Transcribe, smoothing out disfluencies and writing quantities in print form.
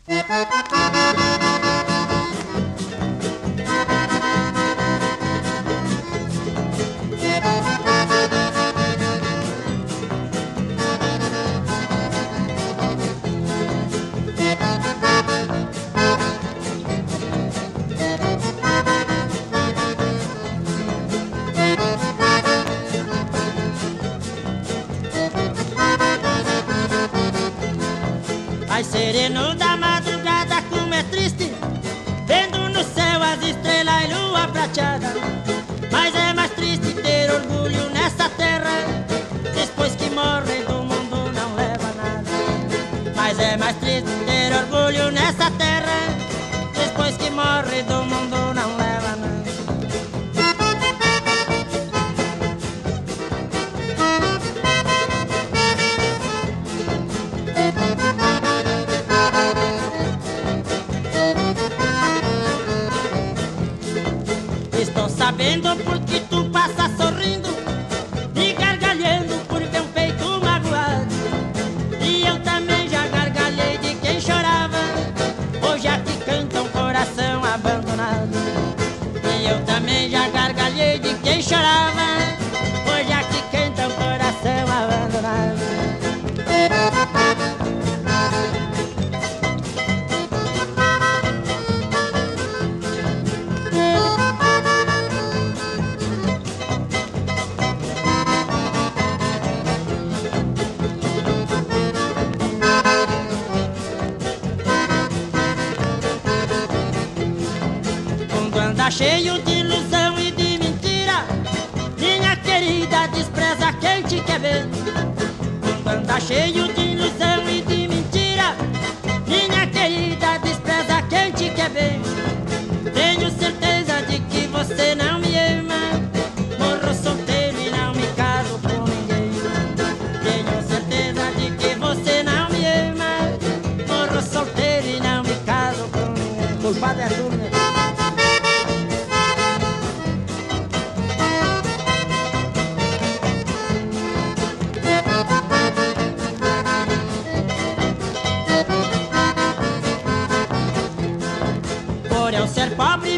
Ai, sereno da madrugada, como é triste, vendo no céu as estrelas e lua prateada. Mas é mais triste ter orgulho nessa terra, depois que morre do mundo não leva nada. Mas é mais triste ter orgulho nessa terra, depois que morre do mundo não leva nada. Estou sabendo porque tu passa sorrindo e gargalhando por ver um peito magoado. E eu também já gargalhei de quem chorava, hoje aqui canta um coração abandonado. E eu também já gargalhei de quem chorava, hoje aqui canta um coração abandonado. Anda cheio de ilusão e de mentira, minha querida, despreza quem te quer ver. Quando anda cheio de ilusão e de mentira, minha querida, despreza quem te quer ver. Tenho certeza de que você não me ama, morro solteiro e não me caso com ninguém. Tenho certeza de que você não me ama, morro solteiro e não me caso com ninguém. Culpado é tu, né? Por eu ser pobre